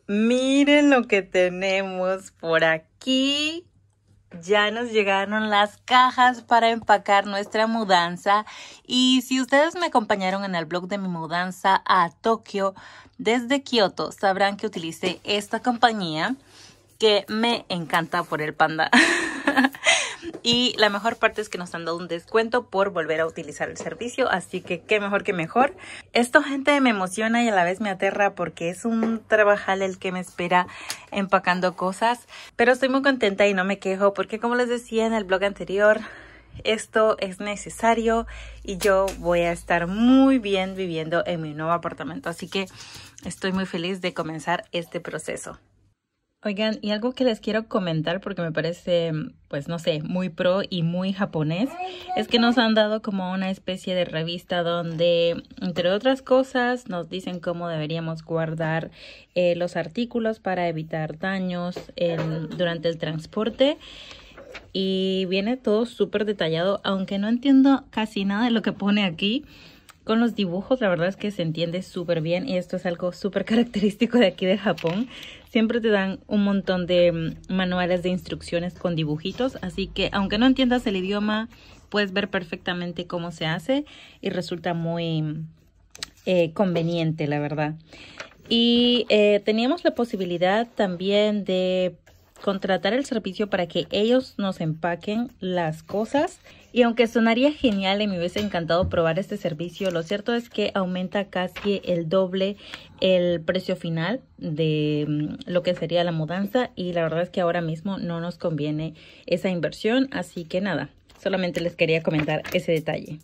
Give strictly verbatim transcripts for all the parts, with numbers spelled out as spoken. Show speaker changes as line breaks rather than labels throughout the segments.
Miren lo que tenemos por aquí. Ya nos llegaron las cajas para empacar nuestra mudanza. Y si ustedes me acompañaron en el blog de mi mudanza a Tokio desde Kioto, sabrán que utilicé esta compañía que me encanta por el panda. Y la mejor parte es que nos han dado un descuento por volver a utilizar el servicio, así que qué mejor que mejor. Esto, gente, me emociona y a la vez me aterra porque es un trabajal el que me espera empacando cosas, pero estoy muy contenta y no me quejo porque, como les decía en el blog anterior, esto es necesario y yo voy a estar muy bien viviendo en mi nuevo apartamento, así que estoy muy feliz de comenzar este proceso. Oigan, y algo que les quiero comentar porque me parece, pues no sé, muy pro y muy japonés, es que nos han dado como una especie de revista donde, entre otras cosas, nos dicen cómo deberíamos guardar eh, los artículos para evitar daños en, durante el transporte. Y viene todo súper detallado, aunque no entiendo casi nada de lo que pone aquí. Con los dibujos, la verdad es que se entiende súper bien y esto es algo súper característico de aquí de Japón. Siempre te dan un montón de manuales de instrucciones con dibujitos, así que aunque no entiendas el idioma, puedes ver perfectamente cómo se hace y resulta muy eh, conveniente, la verdad. Y eh, teníamos la posibilidad también de contratar el servicio para que ellos nos empaquen las cosas. Y aunque sonaría genial y me hubiese encantado probar este servicio, lo cierto es que aumenta casi el doble el precio final de lo que sería la mudanza. Y la verdad es que ahora mismo no nos conviene esa inversión. Así que nada, solamente les quería comentar ese detalle.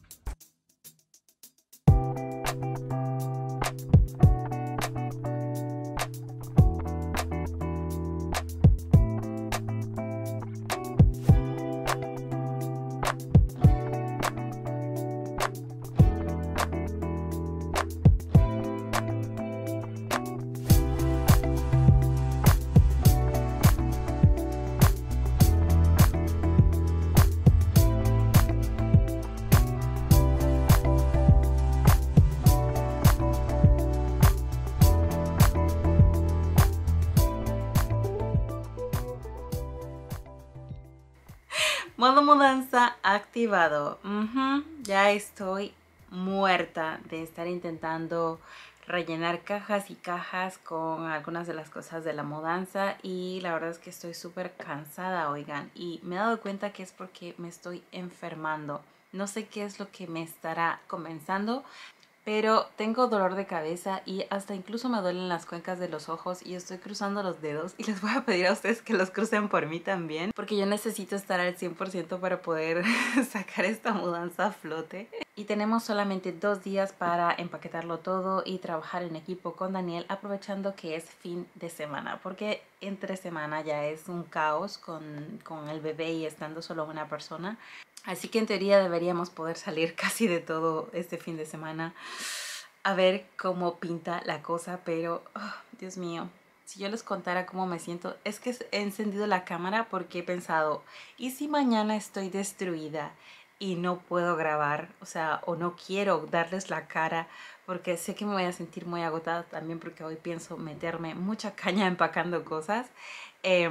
Modo mudanza activado. Uh-huh. Ya estoy muerta de estar intentando rellenar cajas y cajas con algunas de las cosas de la mudanza y la verdad es que estoy súper cansada, oigan, y me he dado cuenta que es porque me estoy enfermando. No sé qué es lo que me estará comenzando, pero tengo dolor de cabeza y hasta incluso me duelen las cuencas de los ojos y estoy cruzando los dedos y les voy a pedir a ustedes que los crucen por mí también porque yo necesito estar al cien por ciento para poder sacar esta mudanza a flote. Y tenemos solamente dos días para empaquetarlo todo y trabajar en equipo con Daniel, aprovechando que es fin de semana porque entre semana ya es un caos con, con el bebé y estando solo una persona. Así que en teoría deberíamos poder salir casi de todo este fin de semana a ver cómo pinta la cosa, pero oh, Dios mío, si yo les contara cómo me siento, es que he encendido la cámara porque he pensado, ¿y si mañana estoy destruida y no puedo grabar? O sea, o no quiero darles la cara porque sé que me voy a sentir muy agotada también porque hoy pienso meterme mucha caña empacando cosas. Eh,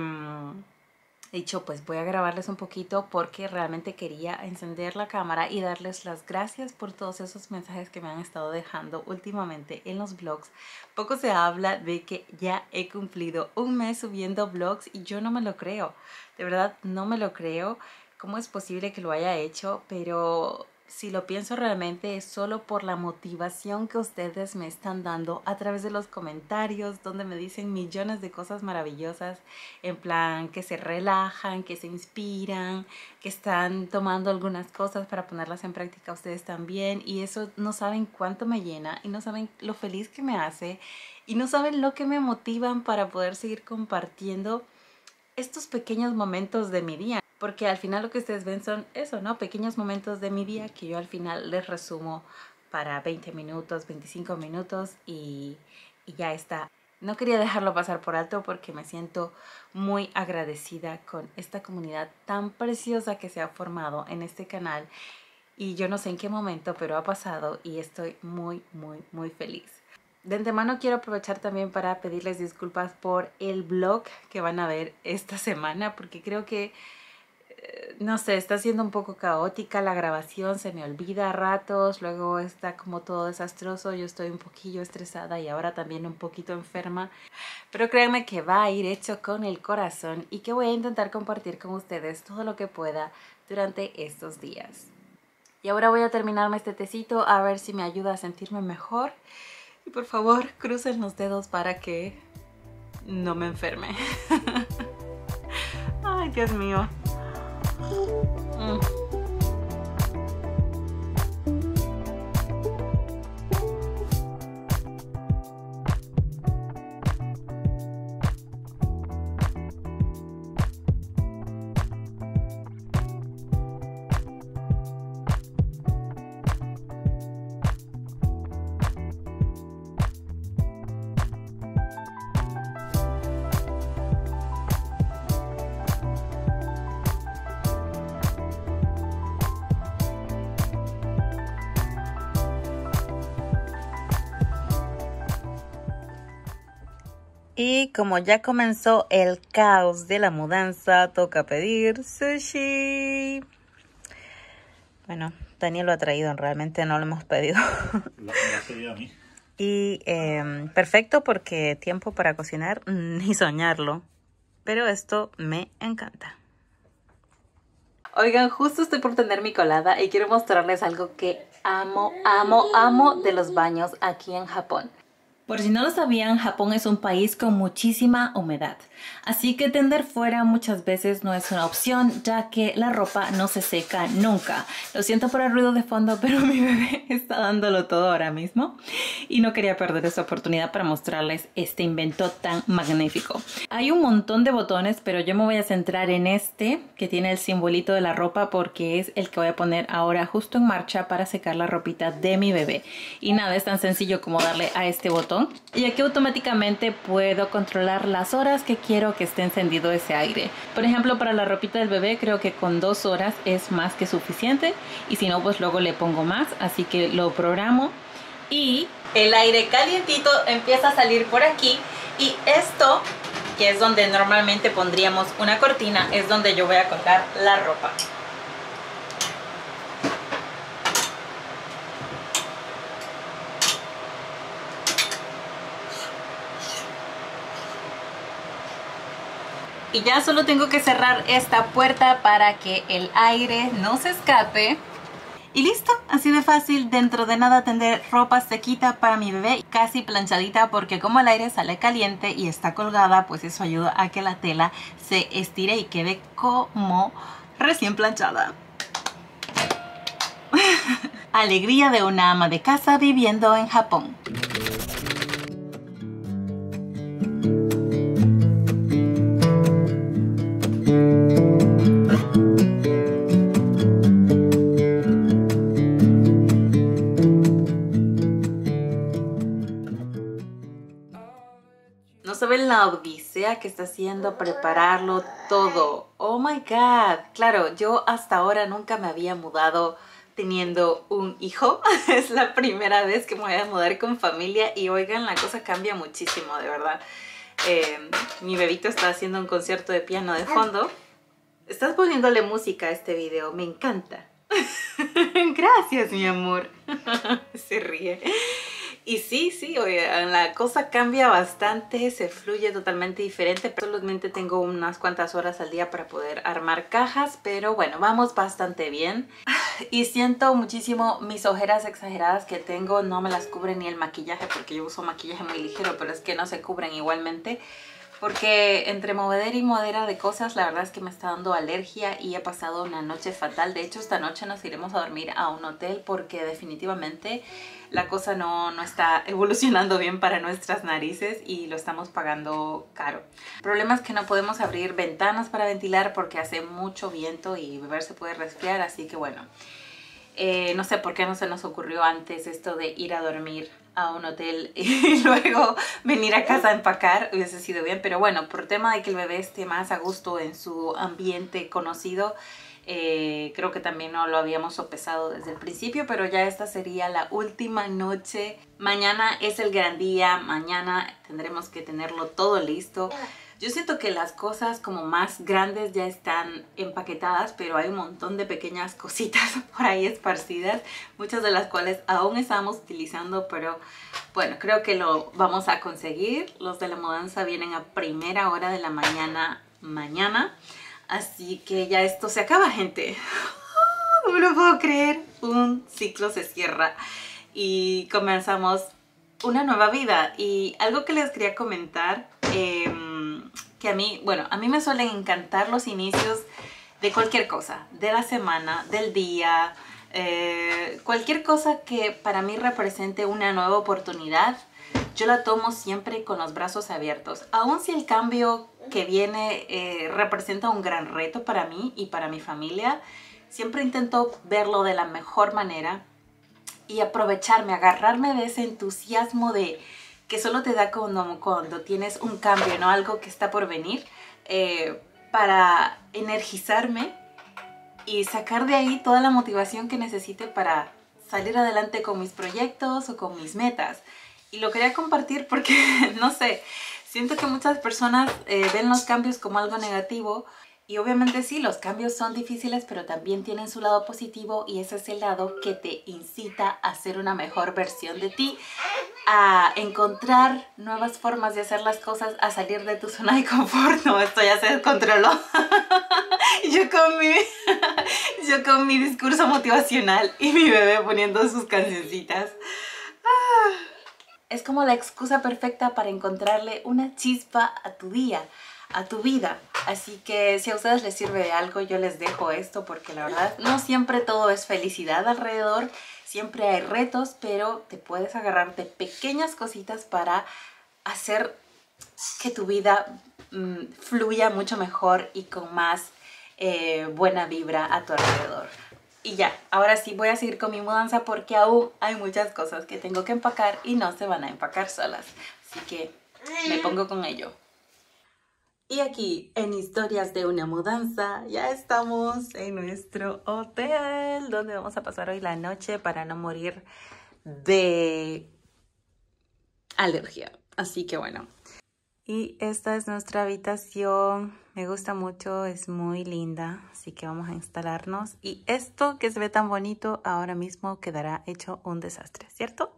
He dicho, pues voy a grabarles un poquito porque realmente quería encender la cámara y darles las gracias por todos esos mensajes que me han estado dejando últimamente en los vlogs. Poco se habla de que ya he cumplido un mes subiendo vlogs y yo no me lo creo. De verdad, no me lo creo. ¿Cómo es posible que lo haya hecho? Pero si lo pienso realmente es solo por la motivación que ustedes me están dando a través de los comentarios donde me dicen millones de cosas maravillosas, en plan que se relajan, que se inspiran, que están tomando algunas cosas para ponerlas en práctica ustedes también, y eso no saben cuánto me llena y no saben lo feliz que me hace y no saben lo que me motivan para poder seguir compartiendo estos pequeños momentos de mi día. Porque al final lo que ustedes ven son eso, ¿no? Pequeños momentos de mi día que yo al final les resumo para veinte minutos, veinticinco minutos y, y ya está. No quería dejarlo pasar por alto porque me siento muy agradecida con esta comunidad tan preciosa que se ha formado en este canal. Y yo no sé en qué momento, pero ha pasado y estoy muy, muy, muy feliz. de antemano quiero aprovechar también para pedirles disculpas por el vlog que van a ver esta semana, porque creo que, eh, no sé, está siendo un poco caótica la grabación, se me olvida a ratos, luego está como todo desastroso, yo estoy un poquillo estresada y ahora también un poquito enferma, pero créanme que va a ir hecho con el corazón y que voy a intentar compartir con ustedes todo lo que pueda durante estos días. Y ahora voy a terminarme este tecito a ver si me ayuda a sentirme mejor. Y por favor, crucen los dedos para que no me enferme. Ay, Dios mío. Mm. Y como ya comenzó el caos de la mudanza, toca pedir sushi. Bueno, Daniel lo ha traído, realmente no lo hemos pedido.
Lo, lo has pedido a mí.
Y eh, perfecto porque tiempo para cocinar, ni soñarlo. Pero esto me encanta. Oigan, justo estoy por tener mi colada y quiero mostrarles algo que amo, amo, amo de los baños aquí en Japón. Por si no lo sabían, Japón es un país con muchísima humedad, así que tender fuera muchas veces no es una opción, ya que la ropa no se seca nunca. Lo siento por el ruido de fondo, pero mi bebé está dándolo todo ahora mismo y no quería perder esta oportunidad para mostrarles este invento tan magnífico. Hay un montón de botones, pero yo me voy a centrar en este que tiene el simbolito de la ropa porque es el que voy a poner ahora justo en marcha para secar la ropita de mi bebé. Y nada, es tan sencillo como darle a este botón. Y aquí automáticamente puedo controlar las horas que quiero que esté encendido ese aire. Por ejemplo, para la ropita del bebé creo que con dos horas es más que suficiente. Y si no, pues luego le pongo más. Así que lo programo. Y el aire calientito empieza a salir por aquí. Y esto, que es donde normalmente pondríamos una cortina, es donde yo voy a colgar la ropa. Y ya solo tengo que cerrar esta puerta para que el aire no se escape. Y listo, así de fácil, dentro de nada tendré ropa sequita para mi bebé, casi planchadita porque como el aire sale caliente y está colgada, pues eso ayuda a que la tela se estire y quede como recién planchada. Alegría de una ama de casa viviendo en Japón. No saben la odisea que está haciendo prepararlo todo. Oh my god. Claro, yo hasta ahora nunca me había mudado teniendo un hijo. Es la primera vez que me voy a mudar con familia y oigan, la cosa cambia muchísimo, de verdad. Eh, mi bebito está haciendo un concierto de piano de fondo. Estás poniéndole música a este video, me encanta. Gracias, mi amor. Se ríe. Y sí, sí, oye, la cosa cambia bastante, se fluye totalmente diferente. Solamente tengo unas cuantas horas al día para poder armar cajas, pero bueno, vamos bastante bien. Y siento muchísimo mis ojeras exageradas que tengo, no me las cubre ni el maquillaje porque yo uso maquillaje muy ligero, pero es que no se cubren igualmente. Porque entre movedera y movedera de cosas, la verdad es que me está dando alergia y he pasado una noche fatal. De hecho, esta noche nos iremos a dormir a un hotel porque definitivamente la cosa no, no está evolucionando bien para nuestras narices y lo estamos pagando caro. El problema es que no podemos abrir ventanas para ventilar porque hace mucho viento y beber se puede resfriar, así que bueno. Eh, no sé por qué no se nos ocurrió antes esto de ir a dormir a un hotel y luego venir a casa a empacar, hubiese sido bien, pero bueno, por tema de que el bebé esté más a gusto en su ambiente conocido, Eh, creo que también no lo habíamos sopesado desde el principio, pero ya esta sería la última noche. Mañana es el gran día, mañana tendremos que tenerlo todo listo. Yo siento que las cosas como más grandes ya están empaquetadas, pero hay un montón de pequeñas cositas por ahí esparcidas, muchas de las cuales aún estamos utilizando, pero bueno, creo que lo vamos a conseguir. Los de la mudanza vienen a primera hora de la mañana mañana, así que ya esto se acaba, gente. No me lo puedo creer, un ciclo se cierra y comenzamos una nueva vida. Y algo que les quería comentar, eh, que a mí, bueno, a mí me suelen encantar los inicios de cualquier cosa, de la semana, del día, eh, cualquier cosa que para mí represente una nueva oportunidad. Yo la tomo siempre con los brazos abiertos, aun si el cambio que viene eh, representa un gran reto para mí y para mi familia. Siempre intento verlo de la mejor manera y aprovecharme, agarrarme de ese entusiasmo de que solo te da cuando, cuando tienes un cambio, ¿no? Algo que está por venir, eh, para energizarme y sacar de ahí toda la motivación que necesite para salir adelante con mis proyectos o con mis metas. Y lo quería compartir porque, no sé, siento que muchas personas eh, ven los cambios como algo negativo. Y obviamente sí, los cambios son difíciles, pero también tienen su lado positivo, y ese es el lado que te incita a ser una mejor versión de ti, a encontrar nuevas formas de hacer las cosas, a salir de tu zona de confort. No, esto ya se descontroló. Yo con mi, yo con mi discurso motivacional y mi bebé poniendo sus cancioncitas. Es como la excusa perfecta para encontrarle una chispa a tu día, a tu vida. Así que si a ustedes les sirve de algo, yo les dejo esto, porque la verdad no siempre todo es felicidad alrededor, siempre hay retos, pero te puedes agarrar de pequeñas cositas para hacer que tu vida mmm, fluya mucho mejor y con más eh, buena vibra a tu alrededor. Y ya, ahora sí voy a seguir con mi mudanza porque aún hay muchas cosas que tengo que empacar y no se van a empacar solas. Así que me pongo con ello. Y aquí en Historias de una Mudanza ya estamos en nuestro hotel donde vamos a pasar hoy la noche para no morir de alergia. Así que bueno. Y esta es nuestra habitación. Me gusta mucho, es muy linda. Así que vamos a instalarnos. Y esto que se ve tan bonito ahora mismo quedará hecho un desastre, ¿cierto?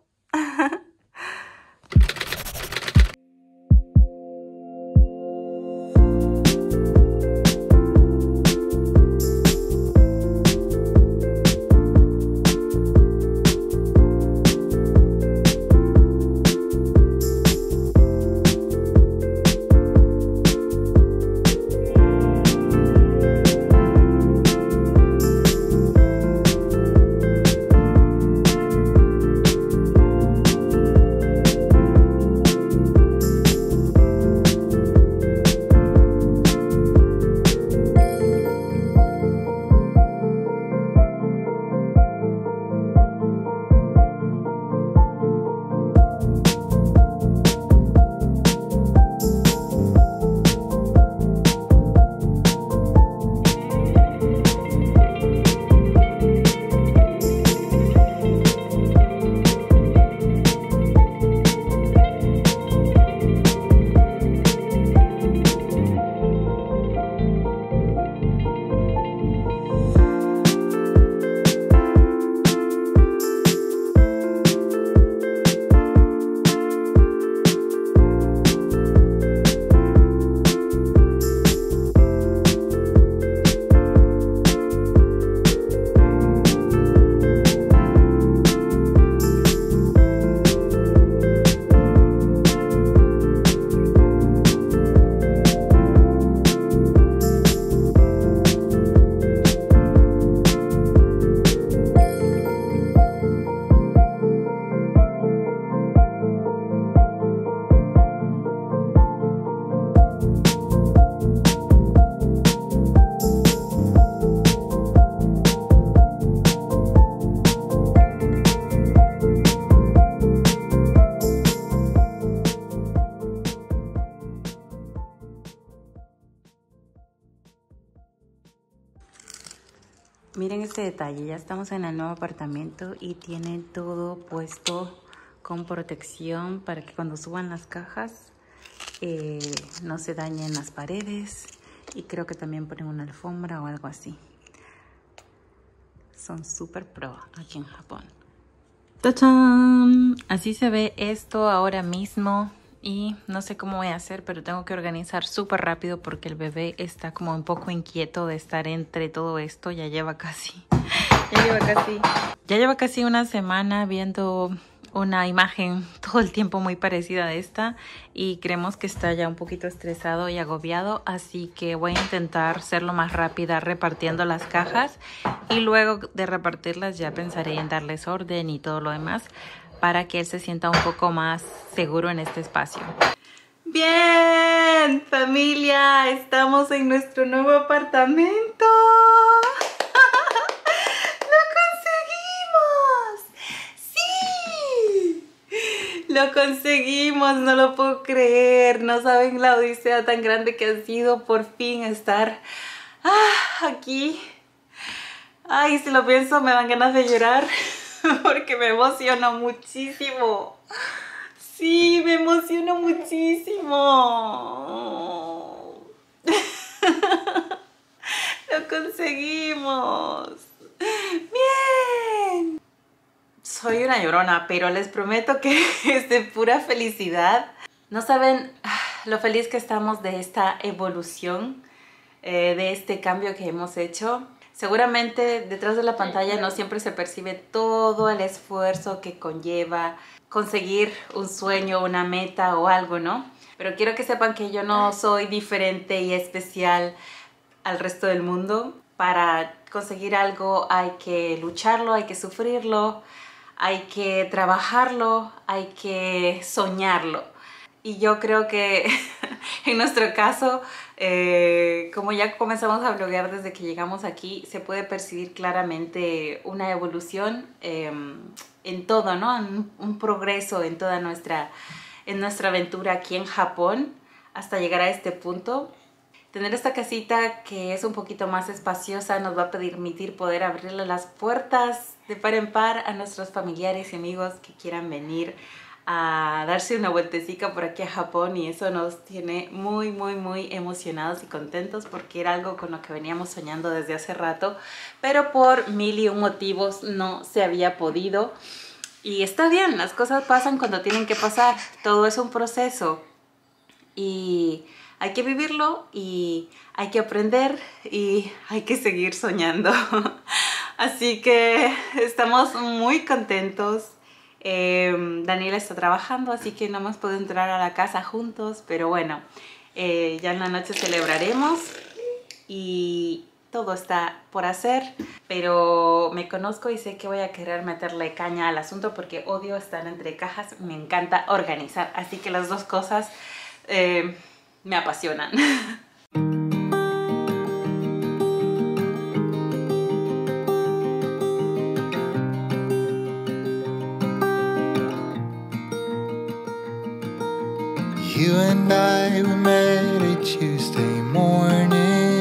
Miren este detalle, ya estamos en el nuevo apartamento y tiene todo puesto con protección para que cuando suban las cajas eh, no se dañen las paredes, y creo que también ponen una alfombra o algo así. Son súper pro aquí en Japón. ¡Tachán! Así se ve esto ahora mismo. Y no sé cómo voy a hacer, pero tengo que organizar súper rápido porque el bebé está como un poco inquieto de estar entre todo esto. Ya lleva casi, ya lleva casi, ya lleva casi una semana viendo una imagen todo el tiempo muy parecida a esta. Y creemos que está ya un poquito estresado y agobiado. Así que voy a intentar ser lo más rápida repartiendo las cajas. Y luego de repartirlas ya pensaré en darles orden y todo lo demás, para que él se sienta un poco más seguro en este espacio. Bien, familia, estamos en nuestro nuevo apartamento. ¡Lo conseguimos! ¡Sí! Lo conseguimos, no lo puedo creer. No saben la odisea tan grande que ha sido por fin estar ah, aquí. Ay, si lo pienso me dan ganas de llorar. Porque me emociono muchísimo. Sí, me emociono muchísimo. Lo conseguimos. Bien. Soy una llorona, pero les prometo que es de pura felicidad. No saben lo feliz que estamos de esta evolución, eh, de este cambio que hemos hecho. Seguramente detrás de la pantalla no siempre se percibe todo el esfuerzo que conlleva conseguir un sueño, una meta o algo, ¿no? Pero quiero que sepan que yo no soy diferente y especial al resto del mundo. Para conseguir algo hay que lucharlo, hay que sufrirlo, hay que trabajarlo, hay que soñarlo. Y yo creo que en nuestro caso, eh, como ya comenzamos a bloguear desde que llegamos aquí, se puede percibir claramente una evolución eh, en todo, ¿no? Un, un progreso en toda nuestra, en nuestra aventura aquí en Japón hasta llegar a este punto. Tener esta casita que es un poquito más espaciosa nos va a permitir poder abrirle las puertas de par en par a nuestros familiares y amigos que quieran venir a darse una vueltecita por aquí a Japón, y eso nos tiene muy muy muy emocionados y contentos porque era algo con lo que veníamos soñando desde hace rato, pero por mil y un motivos no se había podido. Y está bien, las cosas pasan cuando tienen que pasar, todo es un proceso y hay que vivirlo y hay que aprender y hay que seguir soñando. Así que estamos muy contentos. Eh, Daniela está trabajando, así que no hemos podido entrar a la casa juntos, pero bueno, eh, ya en la noche celebraremos y todo está por hacer. Pero me conozco y sé que voy a querer meterle caña al asunto porque odio estar entre cajas, me encanta organizar, así que las dos cosas eh, me apasionan.
You and I, we met a Tuesday morning,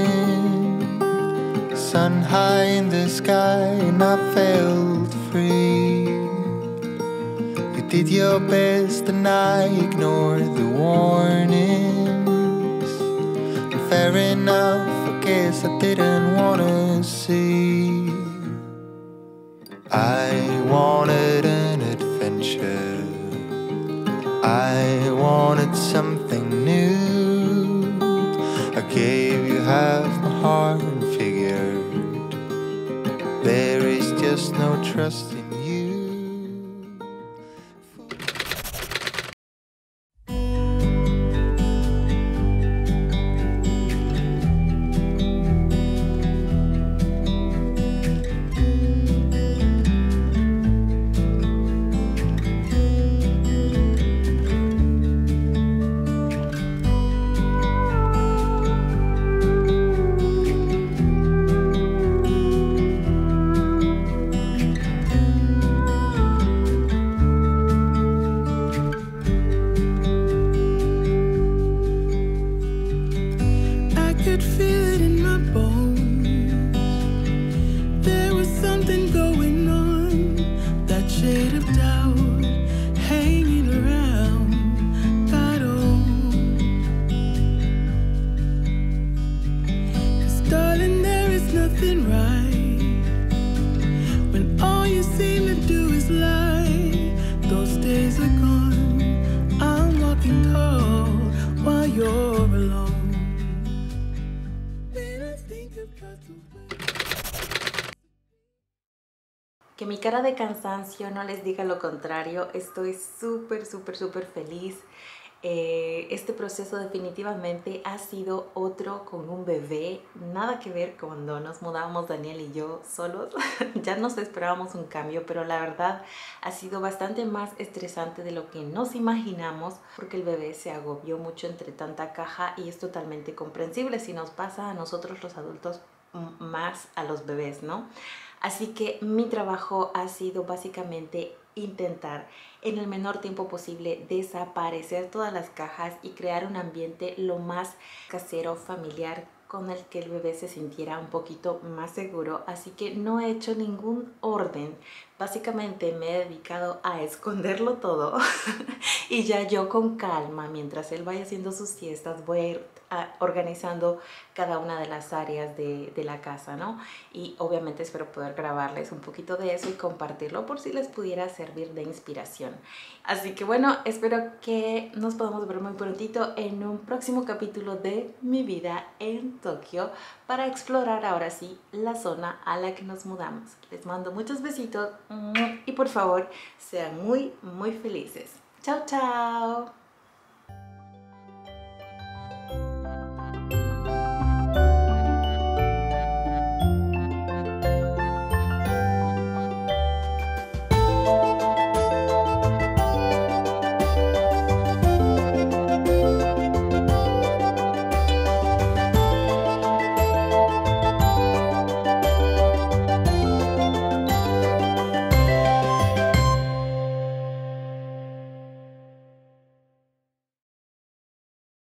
sun high in the sky and I felt free. You did your best and I ignored the warnings. Fair enough, I guess I didn't wanna see. I wanted an adventure, I wanted something new. I gave you half my heart and figured there is just no trust in you.
Que mi cara de cansancio no les diga lo contrario, estoy súper, súper, súper feliz. Eh, este proceso definitivamente ha sido otro con un bebé, nada que ver cuando nos mudamos Daniel y yo solos. Ya nos esperábamos un cambio, pero la verdad ha sido bastante más estresante de lo que nos imaginamos, porque el bebé se agobió mucho entre tanta caja y es totalmente comprensible si nos pasa a nosotros los adultos más a los bebés, ¿no? Así que mi trabajo ha sido básicamente intentar en el menor tiempo posible desaparecer todas las cajas y crear un ambiente lo más casero, familiar, con el que el bebé se sintiera un poquito más seguro. Así que no he hecho ningún orden. Básicamente me he dedicado a esconderlo todo y ya yo con calma, mientras él vaya haciendo sus siestas, voy a ir a, organizando cada una de las áreas de, de la casa, ¿no? Y obviamente espero poder grabarles un poquito de eso y compartirlo por si les pudiera servir de inspiración. Así que bueno, espero que nos podamos ver muy prontito en un próximo capítulo de mi vida en Tokio para explorar ahora sí la zona a la que nos mudamos. Les mando muchos besitos y por favor sean muy muy felices. Chao, chao.